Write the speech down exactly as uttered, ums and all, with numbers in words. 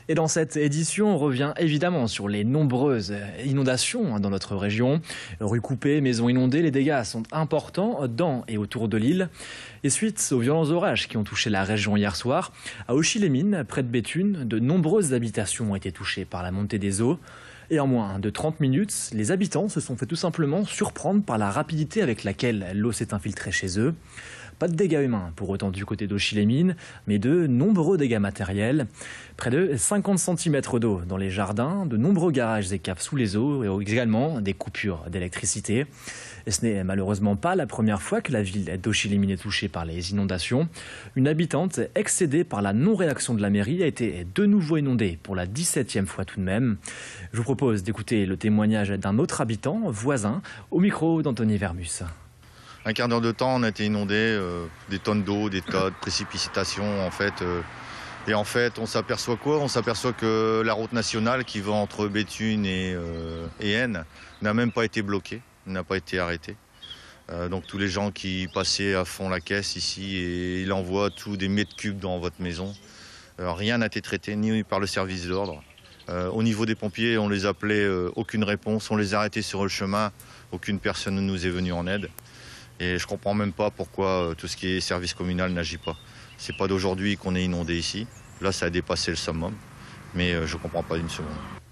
Et dans cette édition, on revient évidemment sur les nombreuses inondations dans notre région. Rues coupées, maisons inondées, les dégâts sont importants dans et autour de l'île. Et suite aux violents orages qui ont touché la région hier soir, à Auchy-les-Mines, près de Béthune, de nombreuses habitations ont été touchées par la montée des eaux. Et en moins de trente minutes, les habitants se sont fait tout simplement surprendre par la rapidité avec laquelle l'eau s'est infiltrée chez eux. Pas de dégâts humains pour autant du côté d'Auchy-les-Mines, mais de nombreux dégâts matériels. Près de cinquante centimètres d'eau dans les jardins, de nombreux garages et caves sous les eaux et également des coupures d'électricité. Et ce n'est malheureusement pas la première fois que la ville d'Auchy-les-Mines est touchée par les inondations. Une habitante excédée par la non-réaction de la mairie a été de nouveau inondée pour la dix-septième fois tout de même. Je vous propose d'écouter le témoignage d'un autre habitant, voisin, au micro d'Anthony Vermus. Un quart d'heure de temps, on a été inondé, euh, des tonnes d'eau, des tas de précipitations en fait. Euh, et en fait, on s'aperçoit quoi On s'aperçoit que la route nationale qui va entre Béthune et, euh, et Aisne n'a même pas été bloquée, n'a pas été arrêtée. Euh, donc tous les gens qui passaient à fond la caisse ici, et il envoie tous des mètres cubes dans votre maison. Euh, rien n'a été traité, ni par le service d'ordre. Euh, au niveau des pompiers, on les appelait, euh, aucune réponse. On les a arrêtés sur le chemin, aucune personne ne nous est venue en aide. Et je ne comprends même pas pourquoi tout ce qui est service communal n'agit pas. C'est pas d'aujourd'hui qu'on est inondé ici. Là, ça a dépassé le summum. Mais je ne comprends pas d'une seconde.